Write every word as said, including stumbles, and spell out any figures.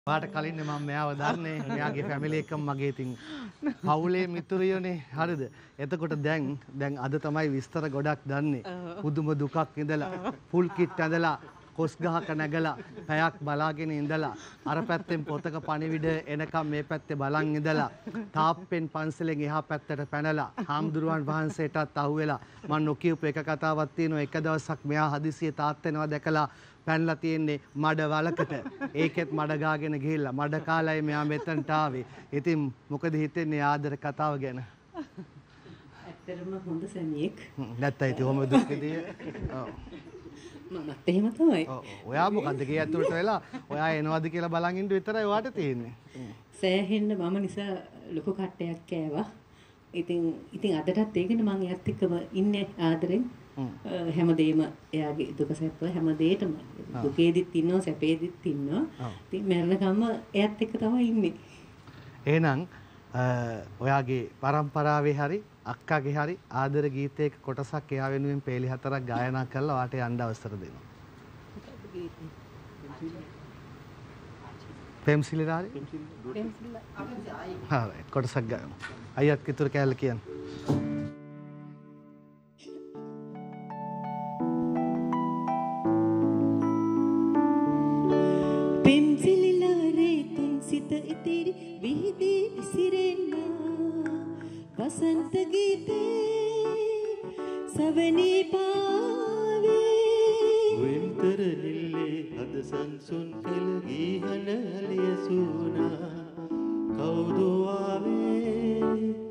වාට කලින් මම මෙයාව දන්නේ මෙයාගේ ෆැමිලි එකම මගේ ඉතින් පවුලේ මිතුරියෝනේ හරිද එතකොට දැන් දැන් අද තමයි විස්තර ගොඩක් දන්නේ පුදුම දුකක් ඉඳලා ෆුල් කිට් ඇඳලා කොස් ගහක නැගලා පැයක් බලාගෙන ඉඳලා අර පැත්තෙන් පොතක පණිවිඩ එනකම් මේ පැත්තේ බලන් ඉඳලා තාප්පෙන් පන්සලෙන් එහා පැත්තට පැනලා හාමුදුරුවන් වහන්සේටත් අහුවෙලා මම නොකියපු එක කතාවක් තියෙනවා එක දවසක් මෙයා හදිසියේ තාත්තෙනවා දැකලා පැනලා තියෙන්නේ මඩ වලකට ඒකෙත් මඩ ගාගෙන ගිහිල්ලා මඩ කාලයි මෙයා මෙතනට ආවේ ඉතින් මොකද හිතෙන්නේ ආදර කතාව ගැන ඇත්තටම හොඳ සැමියෙක් නැත්තයි ඉතින් ඔහොම දුක්කදී ඔව් මමත් එහෙම තමයි ඔව් ඔයා මොකද්ද ගේ ඇතුළට වෙලා ඔයා එනවද කියලා බලන් ඉන්න විතරයි ඔයාට තියෙන්නේ සෑහෙන්න මම නිසා ලොකු කට්ටයක් කෑවා ඉතින් ඉතින් අදටත් ඒකනේ මම එයාත් එක්කම ඉන්නේ ආදරෙන් හැමදේම එයාගේ දුක සැප හැමදේටම දුකේදිත් ඉන්නවා සැපේදිත් ඉන්නවා ඉතින් මරණකම්ම එයාත් එක්ක තමයි ඉන්නේ එහෙනම් ඔයාගේ පරම්පරාවේ හරි අක්කාගේ හරි ආදර ගීතයක කොටසක් එයා වෙනුවෙන් පේලි හතරක් ගායනා කරලා වාට යන්න අවසර දෙනවා පෙම්සිලිරාරි පෙම්සිලිරාරි හරි කොටසක් ගායමු අයියත් කිතුර කෑල්ල කියන්න සිත ඉතිරි විහිදී විසිරෙන්නා වසන්ත ගීතේ සවනී පාවේ වෙන්තර නිල්ලේ හද සංසුන් කළ ගීහන ඇලිය සුනා කවුද ආවේ